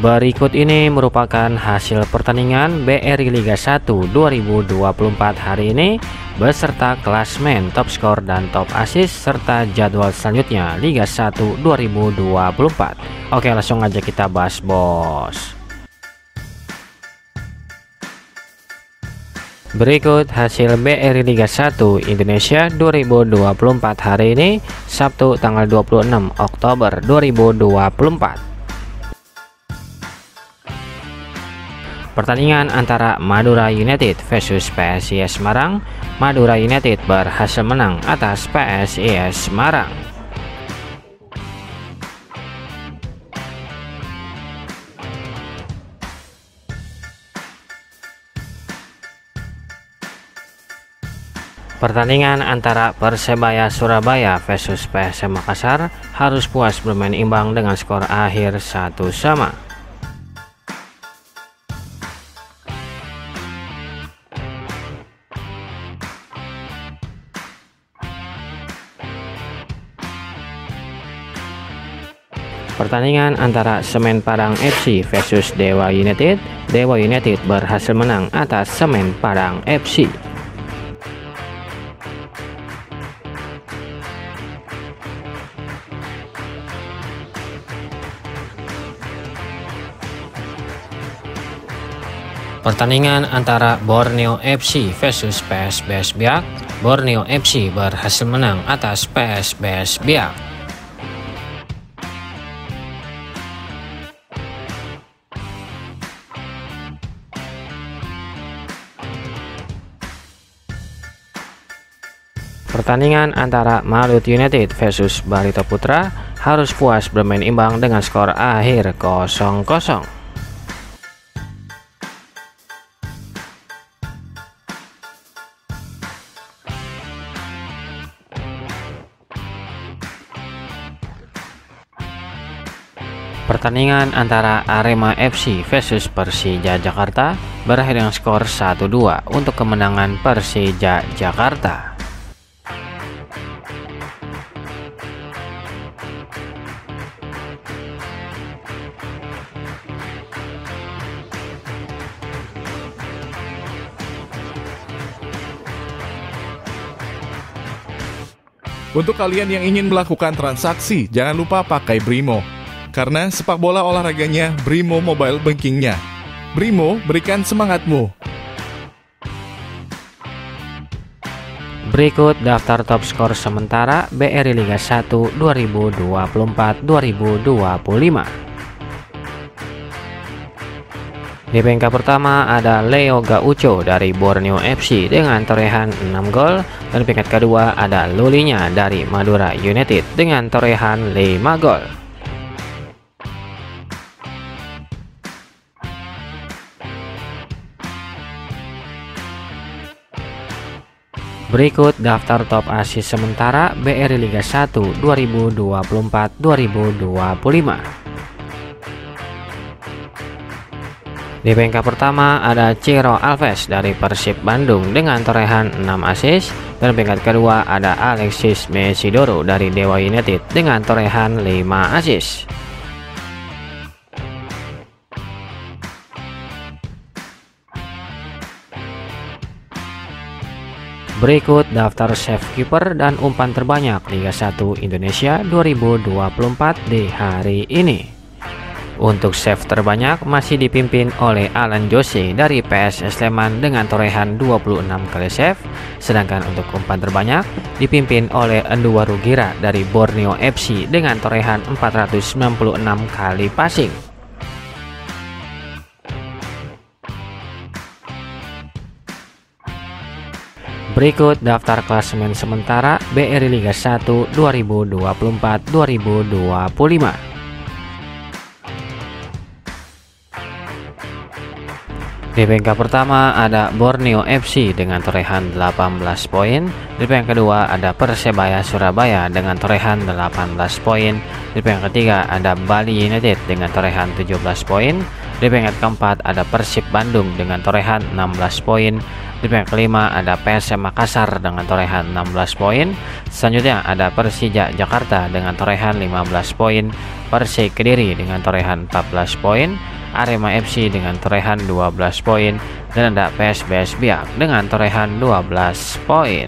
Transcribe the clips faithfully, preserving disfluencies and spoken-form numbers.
Berikut ini merupakan hasil pertandingan B R I Liga satu dua ribu dua puluh empat hari ini beserta klasmen, top skor dan top assist serta jadwal selanjutnya Liga satu dua ribu dua puluh empat. Oke, langsung aja kita bahas, bos. Berikut hasil B R I Liga satu Indonesia dua ribu dua puluh empat hari ini Sabtu tanggal dua puluh enam Oktober dua ribu dua puluh empat. Pertandingan antara Madura United versus P S I S Semarang. Madura United berhasil menang atas P S I S Semarang. Pertandingan antara Persebaya Surabaya versus P S M Makassar harus puas bermain imbang dengan skor akhir satu sama. Pertandingan antara Semen Padang F C versus Dewa United. Dewa United berhasil menang atas Semen Padang F C. Pertandingan antara Borneo F C versus P S B S Biak. Borneo F C berhasil menang atas P S B S Biak. Pertandingan antara Malut United versus Barito Putra harus puas bermain imbang dengan skor akhir kosong kosong. Pertandingan antara Arema F C versus Persija Jakarta berakhir dengan skor satu dua untuk kemenangan Persija Jakarta. Untuk kalian yang ingin melakukan transaksi, jangan lupa pakai Brimo. Karena sepak bola olahraganya Brimo Mobile Bankingnya. Brimo, berikan semangatmu. Berikut daftar top skor sementara B R I Liga satu dua ribu dua puluh empat dua ribu dua puluh lima. Di peringkat pertama ada Leo Gaucho dari Borneo F C dengan torehan enam gol, dan peringkat kedua ada Lulinya dari Madura United dengan torehan lima gol. Berikut daftar top assist sementara B R I Liga satu dua ribu dua puluh empat dua ribu dua puluh lima. Di peringkat pertama ada Ciro Alves dari Persib Bandung dengan torehan enam assist, dan peringkat kedua ada Alexis Mesidoro dari Dewa United dengan torehan lima assist. Berikut daftar save keeper dan umpan terbanyak Liga satu Indonesia dua ribu dua puluh empat di hari ini. Untuk save terbanyak masih dipimpin oleh Alan Jose dari P S S Sleman dengan torehan dua puluh enam kali save, sedangkan untuk umpan terbanyak dipimpin oleh Enduwa Rugira dari Borneo F C dengan torehan empat ratus sembilan puluh enam kali passing. Berikut daftar klasemen sementara B R I Liga satu dua ribu dua puluh empat dua ribu dua puluh lima. Di peringkat pertama ada Borneo F C dengan torehan delapan belas poin. Di peringkat kedua ada Persebaya Surabaya dengan torehan delapan belas poin. Di peringkat ketiga ada Bali United dengan torehan tujuh belas poin. Di peringkat keempat ada Persib Bandung dengan torehan enam belas poin. Di peringkat kelima ada P S M Makassar dengan torehan enam belas poin. Selanjutnya ada Persija Jakarta dengan torehan lima belas poin. Persik Kediri dengan torehan empat belas poin. Arema F C dengan torehan dua belas poin. Dan ada P S B S Biak dengan torehan dua belas poin.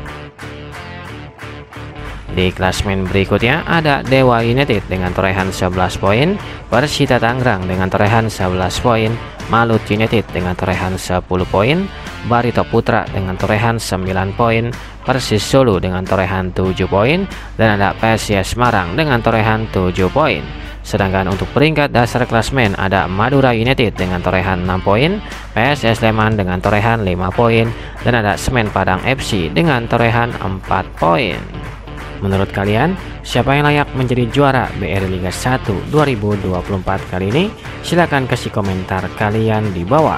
Di klasmen berikutnya ada Dewa United dengan torehan sebelas poin, Persita Tangerang dengan torehan sebelas poin, Malut United dengan torehan sepuluh poin, Barito Putra dengan torehan sembilan poin, Persis Solo dengan torehan tujuh poin, dan ada P S I S Semarang dengan torehan tujuh poin. Sedangkan untuk peringkat dasar klasmen ada Madura United dengan torehan enam poin, P S S Sleman dengan torehan lima poin, dan ada Semen Padang F C dengan torehan empat poin. Menurut kalian, siapa yang layak menjadi juara B R I Liga satu dua ribu dua puluh empat kali ini? Silahkan kasih komentar kalian di bawah.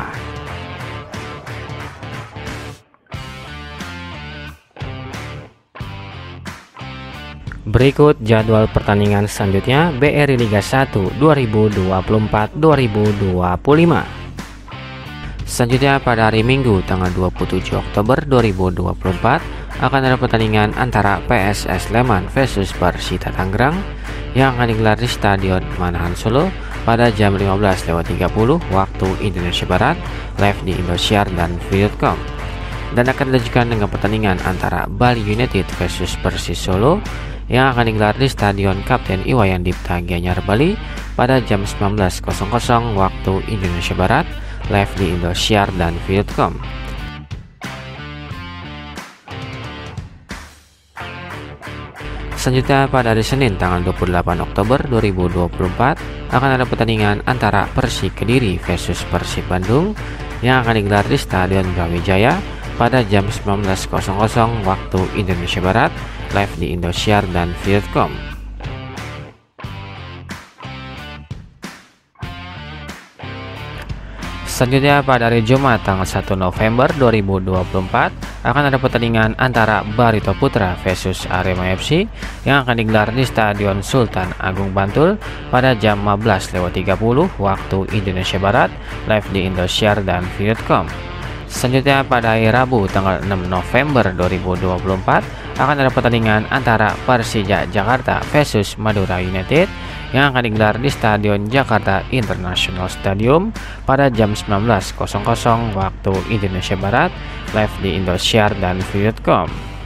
Berikut jadwal pertandingan selanjutnya B R I Liga satu dua ribu dua puluh empat dua ribu dua puluh lima. Selanjutnya pada hari Minggu tanggal dua puluh tujuh Oktober dua ribu dua puluh empat akan ada pertandingan antara P S S Sleman versus Persita Tangerang yang akan digelar di Stadion Manahan Solo pada jam lima belas lewat tiga puluh waktu Indonesia Barat, live di Indosiar dan video titik com. Dan akan dilanjutkan dengan pertandingan antara Bali United versus Persis Solo yang akan digelar di Stadion Kapten Iwayan Dipta Gianyar Bali pada jam sembilan belas waktu Indonesia Barat, live di Indosiar dan video titik com. Selanjutnya pada hari Senin tanggal dua puluh delapan Oktober dua ribu dua puluh empat akan ada pertandingan antara Persik Kediri versus Persib Bandung yang akan digelar di Stadion Brawijaya pada jam sembilan belas waktu Indonesia Barat, live di Indosiar dan video titik com. Selanjutnya pada hari Jumat tanggal satu November dua ribu dua puluh empat akan ada pertandingan antara Barito Putra versus Arema F C yang akan digelar di Stadion Sultan Agung Bantul pada jam lima belas lewat tiga puluh waktu Indonesia Barat, live di Indosiar dan video titik com. Selanjutnya pada hari Rabu tanggal enam November dua ribu dua puluh empat akan ada pertandingan antara Persija Jakarta versus Madura United yang akan digelar di Stadion Jakarta International Stadium pada jam sembilan belas waktu Indonesia Barat, live di Indosiar dan video titik com.